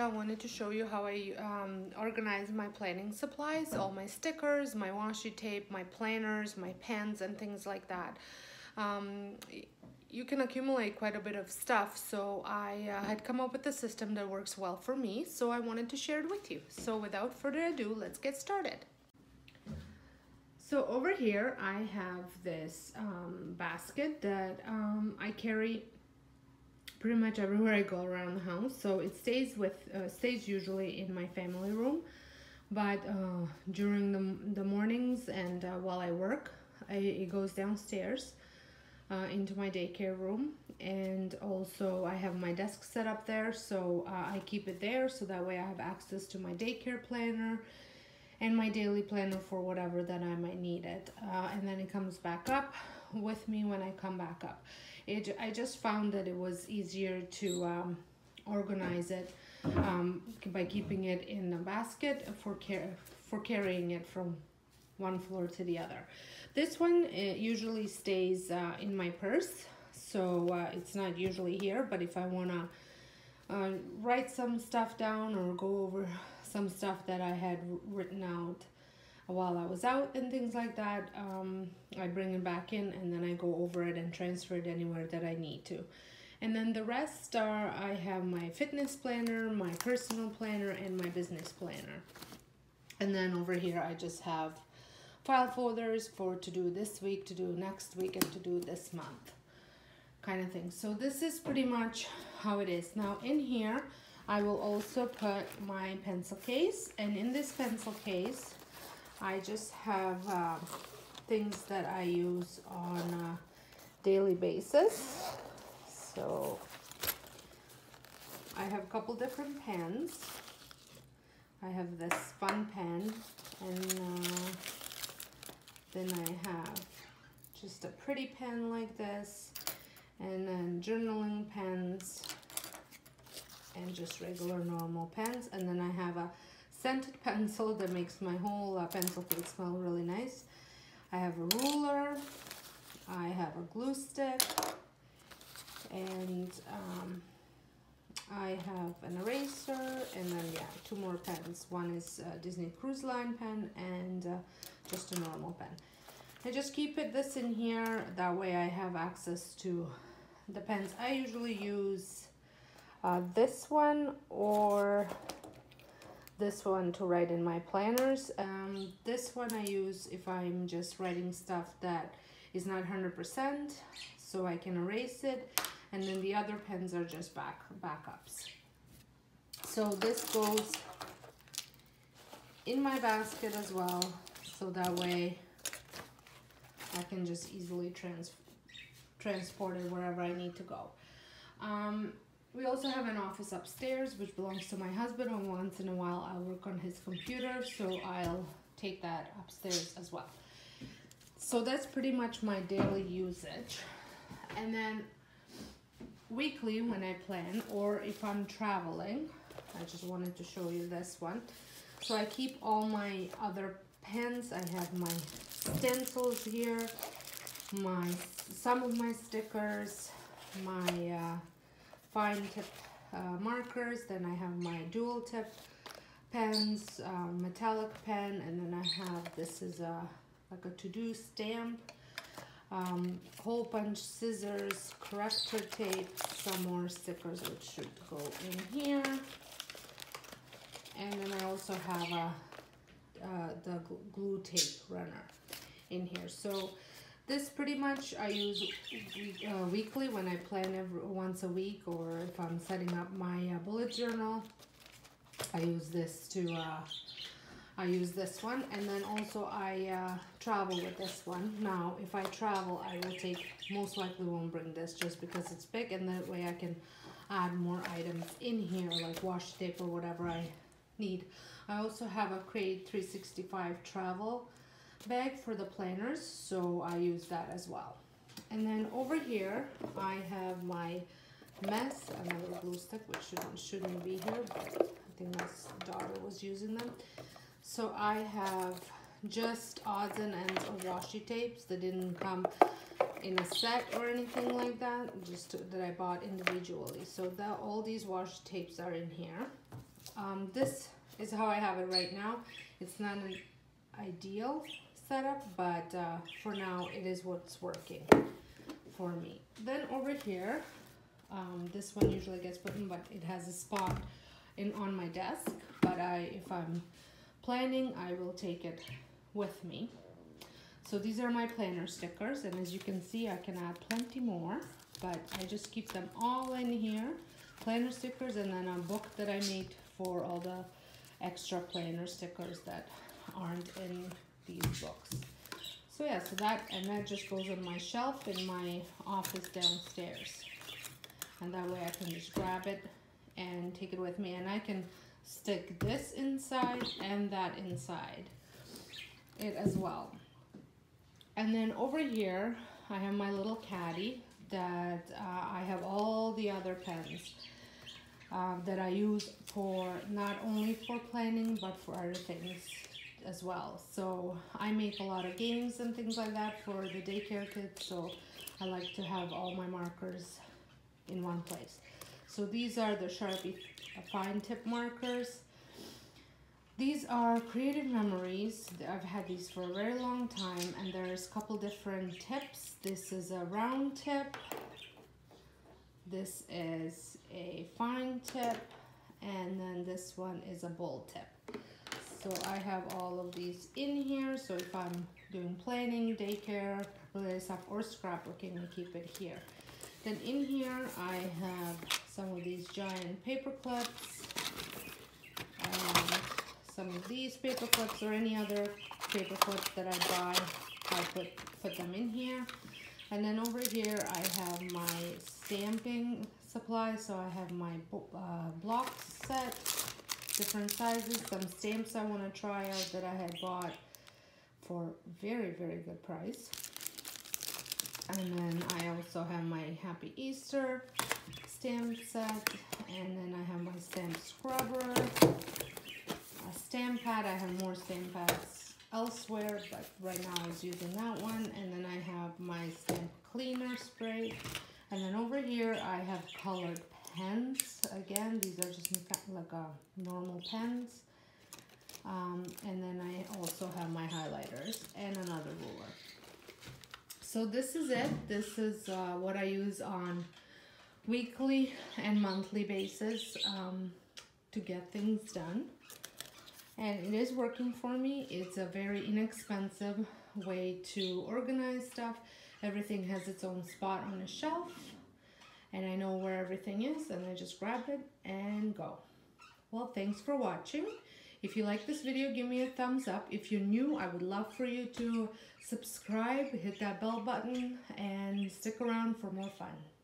I wanted to show you how I organize my planning supplies, all my stickers, my washi tape, my planners, my pens, and things like that. Um, you can accumulate quite a bit of stuff, so I had come up with a system that works well for me, so I wanted to share it with you. So without further ado, let's get started. So over here I have this basket that I carry pretty much everywhere I go around the house. So it stays usually in my family room, but during the mornings and while I work, it goes downstairs into my daycare room. And also I have my desk set up there, so I keep it there so that way I have access to my daycare planner and my daily planner for whatever that I might need it. And then it comes back up with me when I come back up. I just found that it was easier to organize it by keeping it in a basket for carrying it from one floor to the other. This one usually stays in my purse, so it's not usually here, but if I want to write some stuff down or go over some stuff that I had written out while I was out and things like that, I bring it back in and then I go over it and transfer it anywhere that I need to. And then the rest are, I have my fitness planner, my personal planner, and my business planner. And then over here I just have file folders for to do this week, to do next week, and to do this month kind of thing. So this is pretty much how it is. Now in here I will also put my pencil case, and in this pencil case I just have things that I use on a daily basis. So I have a couple different pens. I have this fun pen, and then I have just a pretty pen like this, and then journaling pens, and just regular normal pens. And then I have a scented pencil that makes my whole pencil case smell really nice. I have a ruler, I have a glue stick, and I have an eraser, and then two more pens. One is a Disney Cruise Line pen and just a normal pen. I just keep this in here, that way I have access to the pens. I usually use this one or this one to write in my planners. This one I use if I'm just writing stuff that is not 100%, so I can erase it. And then the other pens are just backups. So this goes in my basket as well, so that way I can just easily transport it wherever I need to go. We also have an office upstairs which belongs to my husband, and once in a while I'll work on his computer, so I'll take that upstairs as well. So that's pretty much my daily usage. And then weekly when I plan, or if I'm traveling, I just wanted to show you this one. So I keep all my other pens. I have my stencils here, some of my stickers, my fine tip markers, then I have my dual tip pens, metallic pen, and then I have, this is like a to-do stamp, hole punch scissors, corrector tape, some more stickers which should go in here, and then I also have the glue tape runner in here. So this pretty much I use weekly when I plan once a week, or if I'm setting up my bullet journal, I use this to I use this one. And then also I travel with this one. Now if I travel, I will most likely won't bring this just because it's big, and that way I can add more items in here like washi tape or whatever I need. I also have a Crate 365 travel bag for the planners, so I use that as well. And then over here I have my mess, another glue stick which shouldn't be here, but I think my daughter was using them. So I have just odds and ends of washi tapes that didn't come in a set or anything like that, just that I bought individually. So all these washi tapes are in here. This is how I have it right now. It's not an ideal setup, but for now it is what's working for me. Then over here, this one usually gets put in, but it has a spot on my desk, but if I'm planning, I will take it with me. So these are my planner stickers, and as you can see, I can add plenty more, but I just keep them all in here. Planner stickers, and then a book that I made for all the extra planner stickers that aren't in these books. So yeah, so that just goes on my shelf in my office downstairs. And that way I can just grab it and take it with me, and I can stick this inside and that inside it as well. And then over here I have my little caddy that I have all the other pens that I use for not only for planning but for other things as well. So I make a lot of games and things like that for the daycare kids, so I like to have all my markers in one place. So these are the Sharpie fine tip markers. These are Creative Memories. I've had these for a very long time, and there's a couple different tips. This is a round tip, this is a fine tip, and then this one is a bold tip. So I have all of these in here, so if I'm doing planning, daycare, related stuff, or scrapbooking, I keep it here. Then in here I have some of these giant paper clips, and some of these paper clips, or any other paper clips that I buy, I put them in here. And then over here I have my stamping supplies, so I have my block set, different sizes, some stamps I want to try out that I had bought for very, very good price. And then I also have my Happy Easter stamp set, and then I have my stamp scrubber, a stamp pad. I have more stamp pads elsewhere, but right now I was using that one. And then I have my stamp cleaner spray. And then over here I have colored pens. Again, these are just like normal pens. And then I also have my highlighters and another ruler. So this is it. This is what I use on weekly and monthly basis to get things done. And it is working for me. It's a very inexpensive way to organize stuff. Everything has its own spot on a shelf, and I know where everything is, and I just grab it and go. Well, thanks for watching. If you like this video, give me a thumbs up. If you're new, I would love for you to subscribe, hit that bell button, and stick around for more fun.